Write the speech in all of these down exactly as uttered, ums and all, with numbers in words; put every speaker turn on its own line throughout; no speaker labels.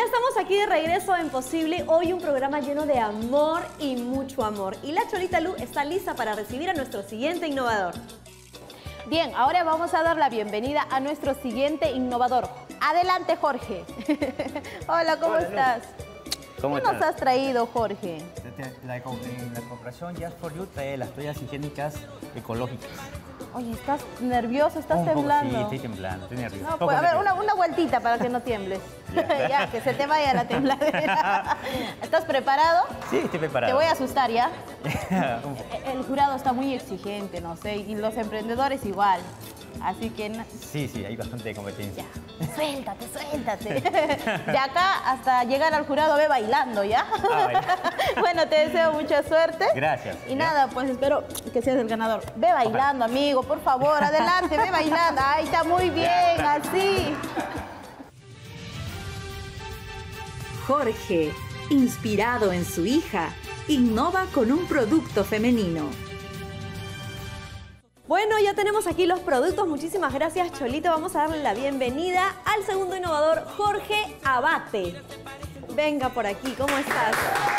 Ya estamos aquí de regreso en Posible, hoy un programa lleno de amor y mucho amor. Y la Cholita Lu está lista para recibir a nuestro siguiente innovador.
Bien, ahora vamos a dar la bienvenida a nuestro siguiente innovador. Adelante, Jorge. Hola, ¿cómo
Hola,
estás?
¿Cómo
¿Qué
estás?
nos has traído, Jorge?
La, la, la corporación Just for You trae las toallas higiénicas ecológicas.
Oye, ¿estás nervioso? ¿Estás
Un poco,
temblando?
sí, estoy temblando, estoy nervioso.
No,
Poco
pues, a ver,
nervioso.
una, una vueltita para que no tiembles.
Ya.
Ya, que se te vaya la tembladera. ¿Estás preparado?
Sí, estoy preparado.
Te voy a asustar, ¿ya?
Un poco.
El jurado está muy exigente, no sé, y los emprendedores igual. Así que... no-
Sí, sí, hay bastante competencia.
Ya, suéltate, suéltate. De acá hasta llegar al jurado ve bailando, ¿ya?
Ah, vale.
Bueno, te deseo mucha suerte.
Gracias.
Y
¿ya?
nada, pues espero que seas el ganador. Ve bailando, amigo, por favor, adelante, ve bailando. Ahí está muy bien, así.
Jorge, inspirado en su hija, innova con un producto femenino.
Bueno, ya tenemos aquí los productos. Muchísimas gracias, Cholito. Vamos a darle la bienvenida al segundo innovador, Jorge Abate. Venga por aquí, ¿cómo estás?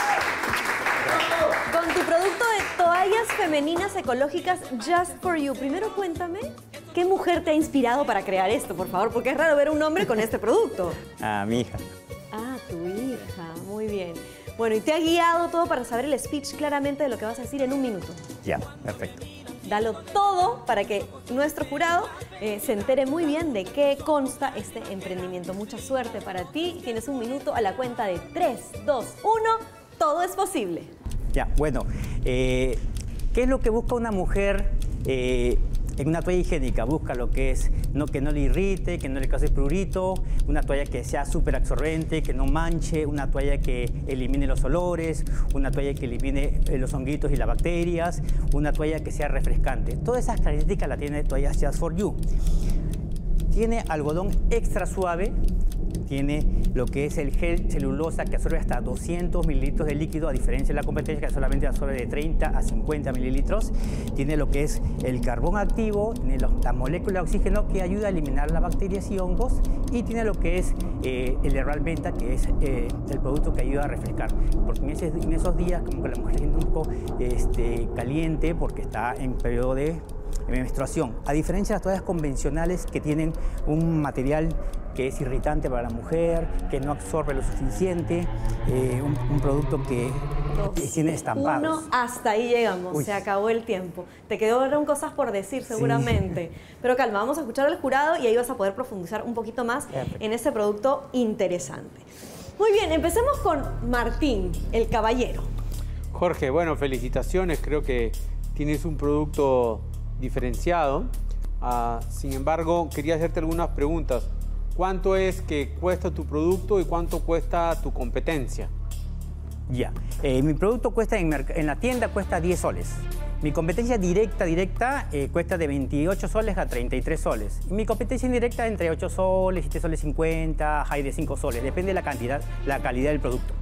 Con tu producto de toallas femeninas ecológicas Just for You. Primero cuéntame, ¿qué mujer te ha inspirado para crear esto, por favor? Porque es raro ver un hombre con este producto.
Ah, mi hija.
Ah, tu hija. Muy bien. Bueno, y te ha guiado todo para saber el speech claramente de lo que vas a decir en un minuto.
Ya, perfecto.
Dalo todo para que nuestro jurado eh, se entere muy bien de qué consta este emprendimiento. Mucha suerte para ti. Tienes un minuto a la cuenta de tres, dos, uno. Todo es posible.
Ya, bueno, eh, ¿qué es lo que busca una mujer eh, en una toalla higiénica? Busca lo que es no, que no le irrite, que no le cause prurito, una toalla que sea súper absorbente, que no manche, una toalla que elimine los olores, una toalla que elimine eh, los honguitos y las bacterias, una toalla que sea refrescante. Todas esas características las tiene Toallas Just for You. Tiene algodón extra suave, tiene lo que es el gel celulosa que absorbe hasta doscientos mililitros de líquido, a diferencia de la competencia que solamente absorbe de treinta a cincuenta mililitros. Tiene lo que es el carbón activo, tiene los, la molécula de oxígeno que ayuda a eliminar las bacterias y hongos, y tiene lo que es eh, el Herbal Venta, que es eh, el producto que ayuda a refrescar. Porque en, ese, en esos días como que la mujer se siente un poco este, caliente porque está en periodo de menstruación. A diferencia de las toallas convencionales que tienen un material que es irritante para la mujer, que no absorbe lo suficiente, eh, un, un producto que,
Dos,
que tiene estampados.
Uno, hasta ahí llegamos.
Uy.
Se acabó el tiempo. Te quedaron cosas por decir seguramente. Sí. Pero calma, vamos a escuchar al jurado y ahí vas a poder profundizar un poquito más
Perfecto.
en este producto interesante. Muy bien, empecemos con Martín, el caballero.
Jorge, bueno, felicitaciones. Creo que tienes un producto diferenciado. Uh, sin embargo, quería hacerte algunas preguntas. ¿Cuánto es que cuesta tu producto y cuánto cuesta tu competencia?
Ya, eh, mi producto cuesta en, en la tienda cuesta diez soles. Mi competencia directa, directa, eh, cuesta de veintiocho soles a treinta y tres soles. Y mi competencia indirecta entre ocho soles, siete soles cincuenta, hay de cinco soles. Depende de la cantidad, la calidad del producto.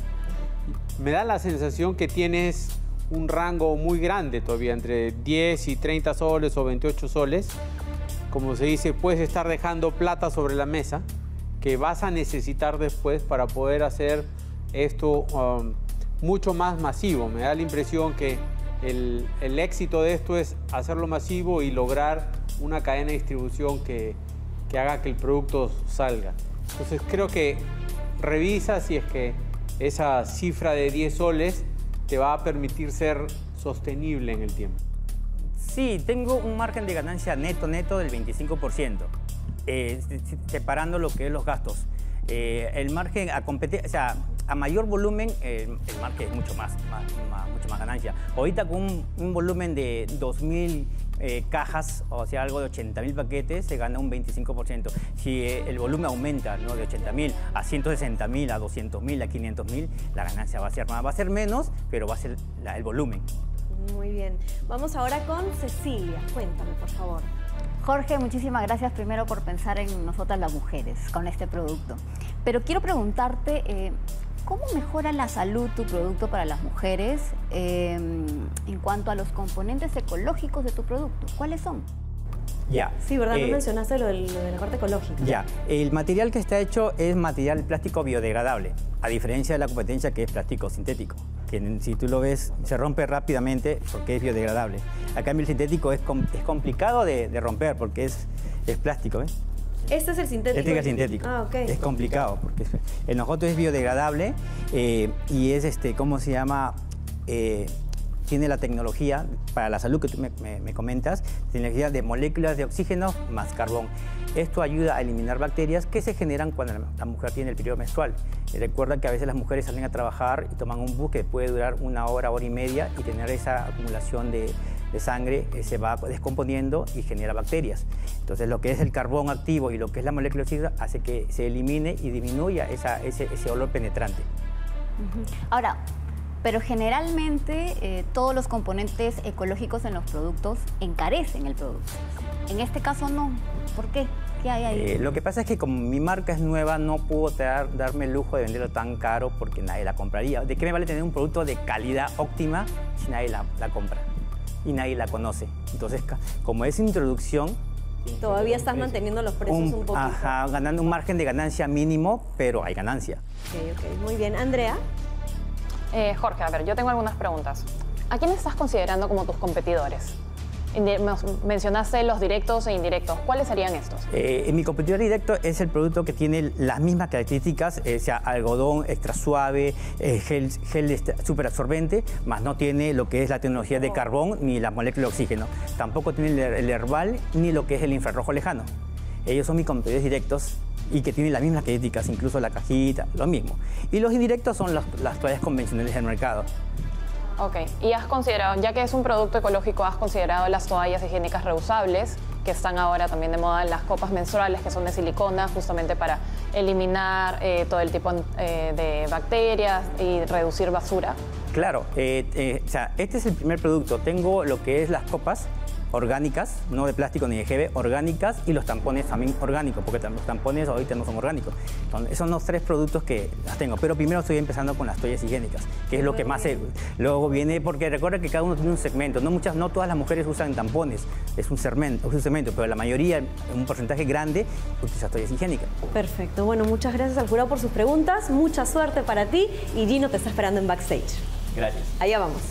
Me da la sensación que tienes un rango muy grande todavía, entre diez y treinta soles o veintiocho soles. Como se dice, puedes estar dejando plata sobre la mesa que vas a necesitar después para poder hacer esto um, mucho más masivo. Me da la impresión que el, el éxito de esto es hacerlo masivo y lograr una cadena de distribución que, que haga que el producto salga. Entonces creo que revisa si es que esa cifra de diez soles te va a permitir ser sostenible en el tiempo.
Sí, tengo un margen de ganancia neto neto del veinticinco por ciento, eh, separando lo que es los gastos. Eh, el margen a competir, o sea, a mayor volumen, eh, el margen es mucho más, más, más, mucho más ganancia. Ahorita con un, un volumen de dos mil eh, cajas, o sea, algo de ochenta mil paquetes, se gana un veinticinco por ciento. Si eh, el volumen aumenta, ¿no?, de ochenta mil a ciento sesenta mil, a doscientos mil, a quinientos mil, la ganancia va a ser más. Va a ser menos, pero va a ser la, el volumen.
Muy bien. Vamos ahora con Cecilia. Cuéntame, por favor.
Jorge, muchísimas gracias primero por pensar en nosotras las mujeres con este producto. Pero quiero preguntarte, eh, ¿cómo mejora la salud tu producto para las mujeres eh, en cuanto a los componentes ecológicos de tu producto? ¿Cuáles son?
Ya.
Sí, ¿verdad? No
Eh,
mencionaste lo, del- lo de la parte ecológica.
Ya, el material que está hecho es material plástico biodegradable, a diferencia de la competencia que es plástico sintético, que si tú lo ves se rompe rápidamente porque es biodegradable. A cambio el sintético es, com- es complicado de, de romper porque es, es plástico, ¿ves?
Este es el sintético.
Este es el sintético.
Ah, ok.
Es complicado porque es- el nosotros es biodegradable eh, y es, este, ¿cómo se llama? Eh, tiene la tecnología para la salud que tú me, me- me comentas, tecnología de moléculas de oxígeno más carbón. Esto ayuda a eliminar bacterias que se generan cuando la, la mujer tiene el periodo menstrual. Y recuerda que a veces las mujeres salen a trabajar y toman un bus que puede durar una hora, hora y media y tener esa acumulación de, de sangre eh, se va descomponiendo y genera bacterias. Entonces lo que es el carbón activo y lo que es la molécula de oxígeno hace que se elimine y disminuya esa, ese, ese olor penetrante.
Ahora, pero generalmente eh, todos los componentes ecológicos en los productos encarecen el producto. En este caso no. ¿Por qué? ¿Qué hay ahí?
Eh, lo que pasa es que como mi marca es nueva, no puedo dar- darme el lujo de venderlo tan caro porque nadie la compraría. ¿De qué me vale tener un producto de calidad óptima si nadie la, la compra y nadie la conoce? Entonces, ca- como es introducción...
Todavía estás manteniendo los precios un, poquito.
Ajá, ganando un margen de ganancia mínimo, pero hay ganancia.
Ok, ok. Muy bien. Andrea.
Eh, Jorge, a ver, yo tengo algunas preguntas. ¿A quiénes estás considerando como tus competidores? Indi- me- Mencionaste los directos e indirectos. ¿Cuáles serían estos?
Eh, mi competidor directo es el producto que tiene las mismas características, eh, sea algodón extra suave, eh, gel, gel este, súper absorbente, más no tiene lo que es la tecnología de carbón ni la molécula de oxígeno. Tampoco tiene el, el herbal ni lo que es el infrarrojo lejano. Ellos son mis competidores directos y que tienen las mismas características, incluso la cajita, lo mismo. Y los indirectos son las, las toallas convencionales del mercado.
Ok, y has considerado, ya que es un producto ecológico, has considerado las toallas higiénicas reusables, que están ahora también de moda, las copas menstruales, que son de silicona, justamente para eliminar eh, todo el tipo eh, de bacterias y reducir basura.
Claro, eh, eh, o sea, este es el primer producto. Tengo lo que es las copas orgánicas, no de plástico ni de G B, orgánicas, y los tampones también orgánicos, porque tam- los tampones ahorita no son orgánicos. Entonces, esos son los tres productos que las tengo. Pero primero estoy empezando con las toallas higiénicas, que es lo que más se, luego viene, porque recuerda que cada uno tiene un segmento. No muchas, no todas las mujeres usan tampones, es un segmento, es un segmento, pero la mayoría, un porcentaje grande, utiliza toallas higiénicas.
Perfecto. Bueno, muchas gracias al jurado por sus preguntas. Mucha suerte para ti. Y Gino te está esperando en backstage.
Gracias.
Allá vamos.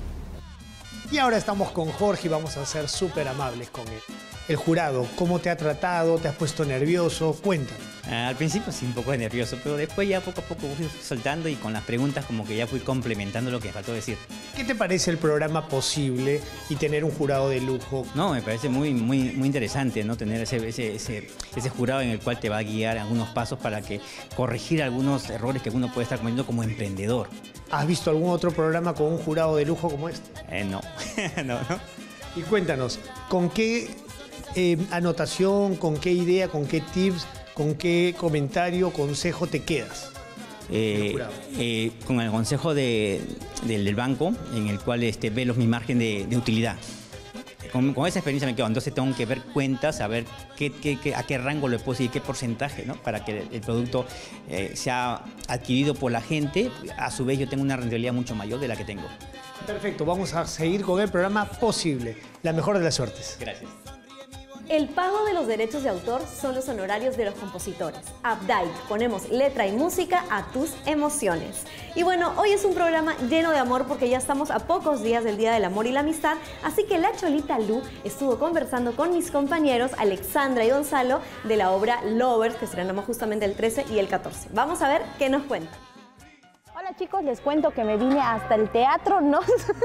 Y ahora estamos con Jorge y vamos a ser súper amables con él. El jurado, ¿cómo te ha tratado? ¿Te has puesto nervioso? Cuéntame.
Ah, al principio sí, un poco nervioso, pero después ya poco a poco fui soltando y con las preguntas como que ya fui complementando lo que faltó decir.
¿Qué te parece el programa Posible y tener un jurado de lujo?
No, me parece muy, muy, muy interesante, ¿no? Tener ese, ese, ese, ese jurado en el cual te va a guiar algunos pasos para que corregir algunos errores que uno puede estar cometiendo como emprendedor.
¿Has visto algún otro programa con un jurado de lujo como este?
Eh, no, no, no.
Y cuéntanos, ¿con qué eh, anotación, con qué idea, con qué tips, con qué comentario, consejo te quedas?
Eh,
jurado.
eh, con el consejo de- del, del banco, en el cual este, ve los, mi margen de, de utilidad. Con, con esa experiencia me quedo, entonces tengo que ver cuentas, saber qué, qué, qué- a qué rango le puedo seguir, qué porcentaje, ¿no? Para que el, el producto eh, sea adquirido por la gente, a su vez yo tengo una rentabilidad mucho mayor de la que tengo.
Perfecto, vamos a seguir con el programa Posible. La mejor de las suertes.
Gracias.
El pago de los derechos de autor son los honorarios de los compositores. Updike, ponemos letra y música a tus emociones. Y bueno, hoy es un programa lleno de amor porque ya estamos a pocos días del Día del Amor y la Amistad, así que la Cholita Lu estuvo conversando con mis compañeros Alexandra y Gonzalo de la obra Lovers, que estrenamos justamente el trece y el catorce. Vamos a ver qué nos cuentan.
Hola chicos, les cuento que me vine hasta el Teatro Nos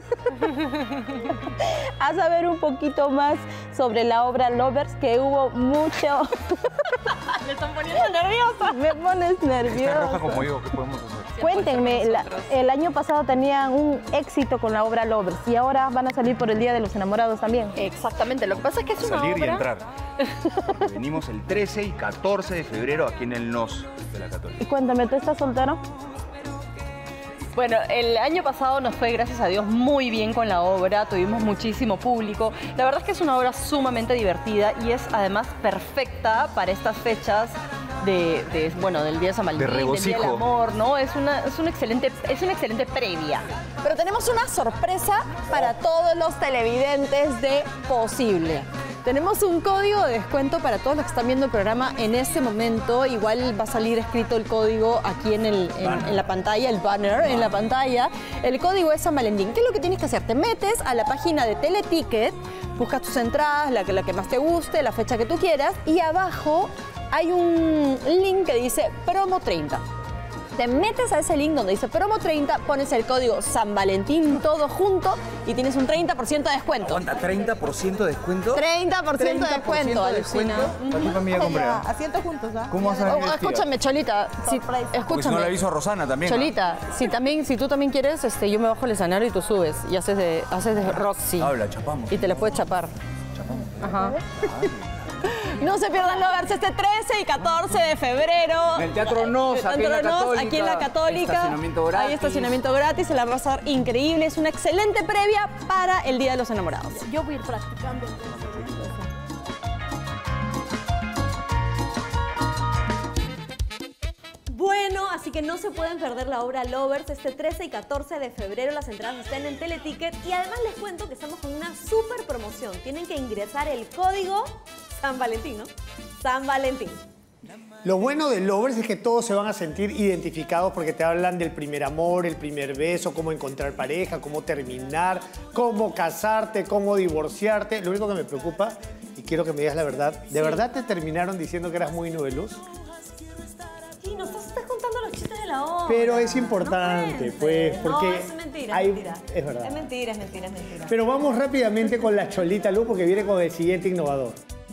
a saber un poquito más sobre la obra Lovers, que hubo mucho... Me están poniendo nerviosa. Me pones nerviosa.
Está roja como yo, ¿qué podemos hacer?
Cuéntenme, la- el año pasado tenían un éxito con la obra Lovers y ahora van a salir por el Día de los Enamorados también.
Exactamente, lo que pasa es que es una
Salir y
obra...
entrar. Porque venimos el trece y catorce de febrero aquí en el N O S de la Católica.
Y cuéntame, ¿tú estás soltero?
Bueno, el año pasado nos fue, gracias a Dios, muy bien con la obra, tuvimos muchísimo público. La verdad es que es una obra sumamente divertida y es además perfecta para estas fechas de, de, bueno, del Día de San Valentín, del Día del
regocijo.
Amor, ¿no? Es una, es, una excelente, es una excelente previa.
Pero tenemos una sorpresa para todos los televidentes de Posible.
Tenemos un código de descuento para todos los que están viendo el programa en este momento. Igual va a salir escrito el código aquí en, el, en, en la pantalla, el banner en la pantalla. El código es San Valentín. ¿Qué es lo que tienes que hacer? Te metes a la página de Teleticket, buscas tus entradas, la que, la que más te guste, la fecha que tú quieras, y abajo hay un link que dice promo treinta. Te metes a ese link donde dice promo treinta, pones el código San Valentín todo junto y tienes un treinta por ciento de descuento.
¿Aguanta treinta por ciento de descuento?
treinta por ciento de descuento, alucina.
¿Para tu familia comprar?
Asientos juntos, ¿ah?
¿Cómo vas a
Oh, escúchame, Cholita. Si,
Porque
escúchame.
si no le aviso a Rosana también.
Cholita, si, también, si tú también quieres, este, yo me bajo el escenario y tú subes y haces de, haces de Roxy.
Habla, chapamos.
Y te le puedes chapar.
Chapamos.
Ajá. No se pierdan Lovers este trece y catorce de febrero.
En el Teatro Nos, aquí en la Católica.
Aquí en la Católica.
Estacionamiento gratis.
Hay estacionamiento gratis, se la va a pasar increíble. Es una excelente previa para el Día de los Enamorados.
Yo voy a ir practicando.
Bueno, así que no se pueden perder la obra Lovers este trece y catorce de febrero. Las entradas están en Teleticket y además les cuento que estamos con una súper promoción. Tienen que ingresar el código San Valentín, ¿no? San Valentín.
Lo bueno de Lovers es que todos se van a sentir identificados porque te hablan del primer amor, el primer beso, cómo encontrar pareja, cómo terminar, cómo casarte, cómo divorciarte. Lo único que me preocupa, y quiero que me digas la verdad, ¿de
Sí.
verdad te terminaron diciendo que eras muy nubeluz?
Sí, nos estás, estás contando los chistes de la obra.
Pero es importante,
No
pues, porque
No, es mentira,
hay-
es mentira.
es verdad.
Es mentira, es mentira, es mentira.
Pero vamos rápidamente con la Cholita Lu porque viene con el siguiente innovador.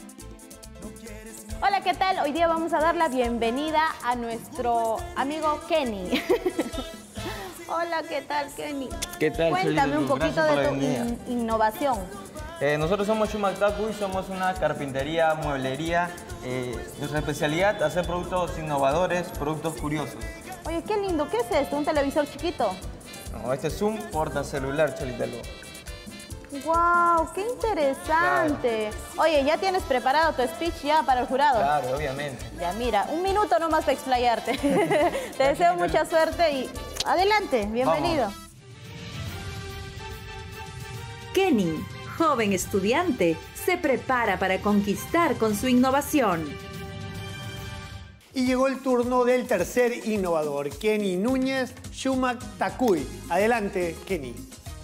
Hola, ¿qué tal? Hoy día vamos a dar la bienvenida a nuestro amigo Kenny. Hola, ¿qué tal, Kenny?
¿Qué tal,
Cuéntame
Cholita
un
Lu?
poquito
Gracias por
de
la
tu
bienvenida.
in- innovación.
Eh, nosotros somos Shumac Tacuy, somos una carpintería, mueblería. Eh, nuestra especialidad es hacer productos innovadores, productos curiosos.
Oye, qué lindo. ¿Qué es esto? ¿Un televisor chiquito?
No, este es un portacelular, Cholita Lu.
¡Wow! ¡Qué interesante! Oye, ¿ya tienes preparado tu speech ya para el jurado?
Claro, obviamente.
Ya, mira, un minuto nomás para explayarte. Te deseo mucha suerte y adelante, bienvenido.
Vamos.
Kenny, joven estudiante, se prepara para conquistar con su innovación.
Y llegó el turno del tercer innovador, Kenny Núñez, Shumac Tacuy. Adelante, Kenny.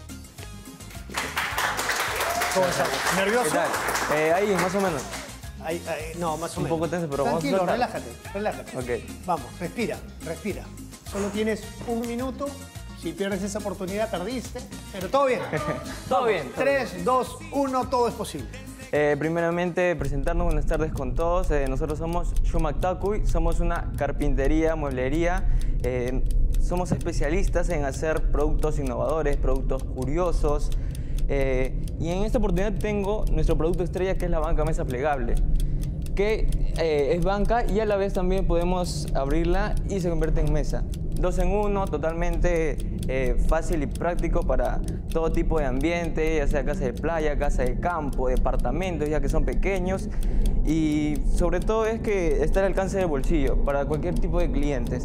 ¿Cómo estás? ¿Nervioso?
¿Qué tal? Eh, ahí, más o menos.
Ahí, ahí, no, más o
Un
menos.
poco tenso, pero vamos a
Tranquilo,
soltar.
relájate, relájate.
Ok.
Vamos, respira, respira. Solo tienes un minuto. Si pierdes esa oportunidad, perdiste. Pero todo bien.
Todo bien. todo bien.
tres, dos, uno, todo es posible.
Eh, primeramente, presentarnos, buenas tardes con todos. Eh, nosotros somos Shumac Tacuy, somos una carpintería, mueblería. Eh, somos especialistas en hacer productos innovadores, productos curiosos. Eh, y en esta oportunidad tengo nuestro producto estrella, que es la banca mesa plegable, que eh, es banca y a la vez también podemos abrirla y se convierte en mesa. Dos en uno, totalmente eh, fácil y práctico para todo tipo de ambiente, ya sea casa de playa, casa de campo, departamentos, ya que son pequeños. Y sobre todo es que está al alcance del bolsillo para cualquier tipo de clientes.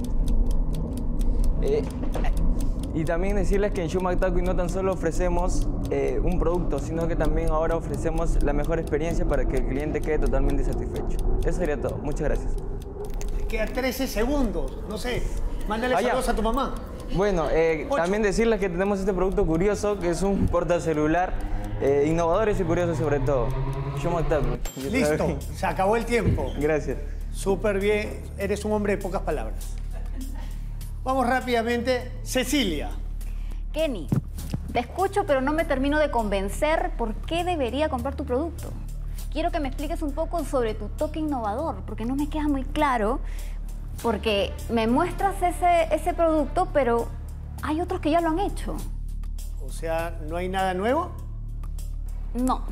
Eh, y también decirles que en Shumac Tacuy no tan solo ofrecemos eh, un producto, sino que también ahora ofrecemos la mejor experiencia para que el cliente quede totalmente satisfecho. Eso sería todo. Muchas gracias.
Te quedan trece segundos. No sé, mándale
Ah, ya.
saludos a tu mamá.
Bueno, eh,
Ocho.
también decirles que tenemos este producto curioso, que es un portacelular, eh, innovadores y curiosos sobre todo. Shumac Tacuy.
Listo, se acabó el tiempo.
Gracias.
Súper bien, eres un hombre de pocas palabras. Vamos rápidamente, Cecilia.
Kenny, te escucho, pero no me termino de convencer por qué debería comprar tu producto. Quiero que me expliques un poco sobre tu toque innovador, porque no me queda muy claro, porque me muestras ese, ese producto, pero hay otros que ya lo han hecho.
O sea, ¿no hay nada nuevo?
No.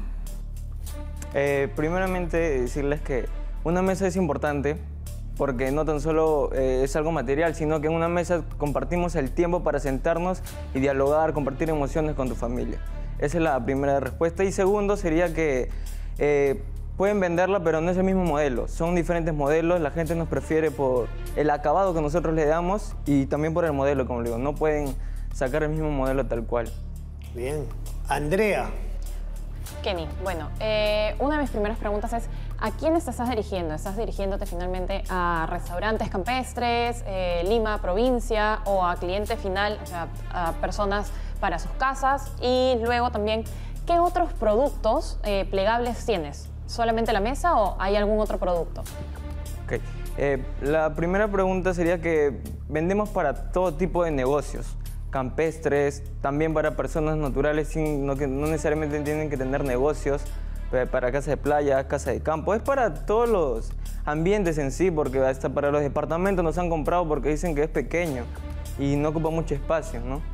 Eh, primeramente, decirles que una mesa es importante porque no tan solo eh, es algo material, sino que en una mesa compartimos el tiempo para sentarnos y dialogar, compartir emociones con tu familia. Esa es la primera respuesta. Y segundo sería que eh, pueden venderla, pero no es el mismo modelo. Son diferentes modelos, la gente nos prefiere por el acabado que nosotros le damos y también por el modelo, como le digo. No pueden sacar el mismo modelo tal cual.
Bien. Andrea.
Kenny, bueno, eh, una de mis primeras preguntas es, ¿a quiénes te estás dirigiendo? ¿Estás dirigiéndote finalmente a restaurantes campestres, eh, Lima, provincia, o a cliente final, o sea, a personas para sus casas? Y luego también, ¿qué otros productos eh, plegables tienes? ¿Solamente la mesa o hay algún otro producto?
Ok. Eh, la primera pregunta sería que vendemos para todo tipo de negocios. Campestres, también para personas naturales, sin, no, que no necesariamente tienen que tener negocios, para casa de playa, casa de campo. Es para todos los ambientes en sí, porque hasta para los departamentos nos han comprado porque dicen que es pequeño y no ocupa mucho espacio, ¿no?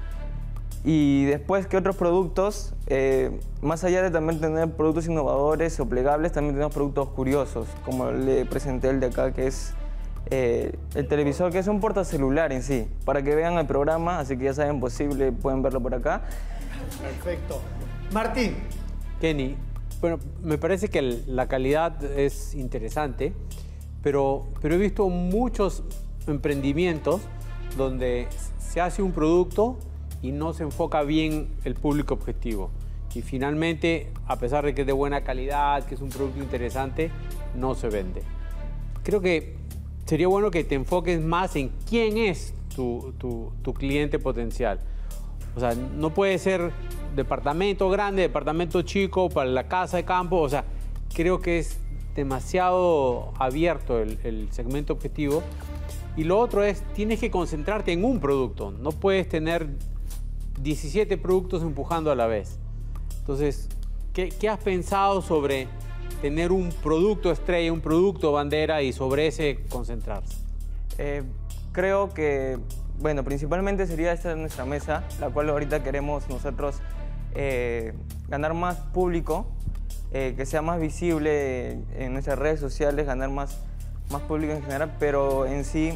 Y después, ¿qué otros productos? Eh, más allá de también tener productos innovadores o plegables, también tenemos productos curiosos, como le presenté el de acá, que es Eh, el televisor, que es un portacelular en sí, para que vean el programa, así que ya saben, posible, pueden verlo por acá.
Perfecto. Martín.
Kenny, bueno, me parece que el, la calidad es interesante, pero, pero he visto muchos emprendimientos donde se hace un producto y no se enfoca bien el público objetivo. Y finalmente, a pesar de que es de buena calidad, que es un producto interesante, no se vende. Creo que sería bueno que te enfoques más en quién es tu, tu, tu cliente potencial. O sea, no puede ser departamento grande, departamento chico, para la casa de campo. O sea, creo que es demasiado abierto el, el segmento objetivo. Y lo otro es, tienes que concentrarte en un producto. No puedes tener diecisiete productos empujando a la vez. Entonces, ¿qué, qué has pensado sobre tener un producto estrella, un producto bandera y sobre ese concentrarse?
Eh, creo que, bueno, principalmente sería esta nuestra mesa, la cual ahorita queremos nosotros eh, ganar más público, eh, que sea más visible en nuestras redes sociales, ganar más, más público en general, pero en sí,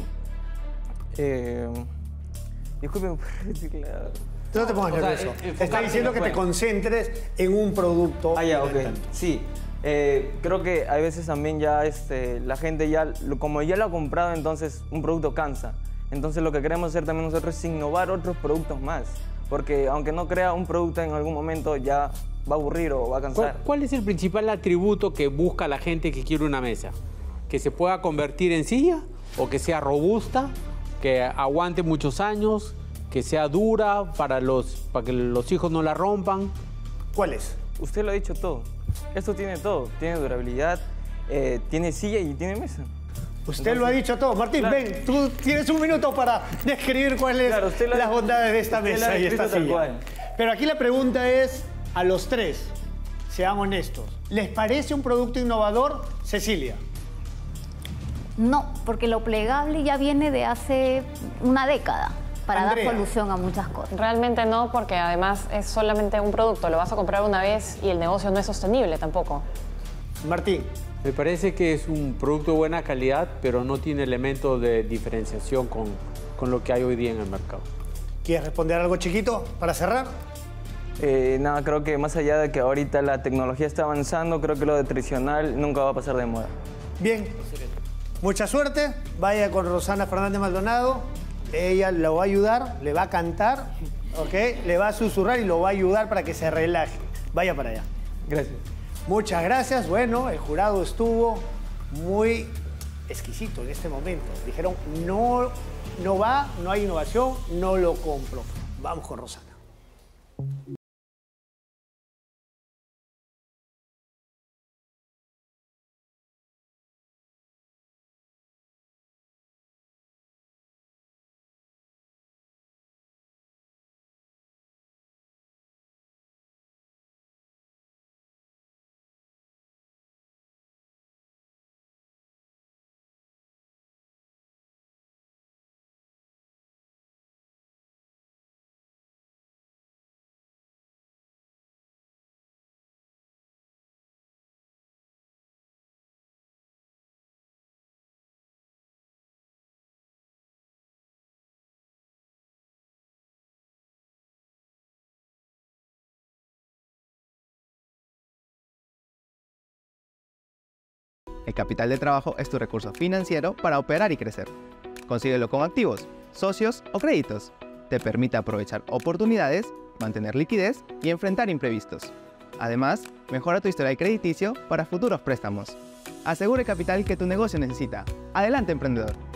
eh, disculpen por reciclar.
No te pongas nervioso. Te está diciendo que te concentres en un producto.
Ah, ya, ok. Sí. Eh, creo que a veces también ya este, la gente ya, como ya lo ha comprado, entonces un producto cansa. Entonces lo que queremos hacer también nosotros es innovar otros productos más. Porque aunque no crea un producto en algún momento, ya va a aburrir o va a cansar.
¿Cuál, cuál es el principal atributo que busca la gente que quiere una mesa? ¿Que se pueda convertir en silla? ¿O que sea robusta? ¿Que aguante muchos años? ¿Que sea dura para, los, para que los hijos no la rompan?
¿Cuál es?
Usted lo ha dicho todo. Esto tiene todo. Tiene durabilidad, eh, tiene silla y tiene mesa.
Usted Entonces, lo ha dicho todo. Martín, claro. Ven, tú tienes un minuto para describir cuáles claro, son las bondades de esta mesa y esta silla. Pero aquí la pregunta es a los tres, sean honestos. ¿Les parece un producto innovador, Cecilia?
No, porque lo plegable ya viene de hace una década. Para Andrea. Dar solución a muchas cosas.
Realmente no, porque además es solamente un producto, lo vas a comprar una vez y el negocio no es sostenible tampoco.
Martín.
Me parece que es un producto de buena calidad, pero no tiene elementos de diferenciación con, con lo que hay hoy día en el mercado.
¿Quieres responder algo chiquito para cerrar?
Eh, nada, creo que más allá de que ahorita la tecnología está avanzando, creo que lo de tradicional nunca va a pasar de moda.
Bien, mucha suerte. Vaya con Rosana Fernández Maldonado. Ella lo va a ayudar, le va a cantar, ¿ok? Le va a susurrar y lo va a ayudar para que se relaje. Vaya para allá.
Gracias.
Muchas gracias. Bueno, el jurado estuvo muy exquisito en este momento. Dijeron, no, no va, no hay innovación, no lo compro. Vamos con Rosana.
El capital de trabajo es tu recurso financiero para operar y crecer. Consíguelo con activos, socios o créditos. Te permite aprovechar oportunidades, mantener liquidez y enfrentar imprevistos. Además, mejora tu historial crediticio para futuros préstamos. Asegura el capital que tu negocio necesita. ¡Adelante, emprendedor!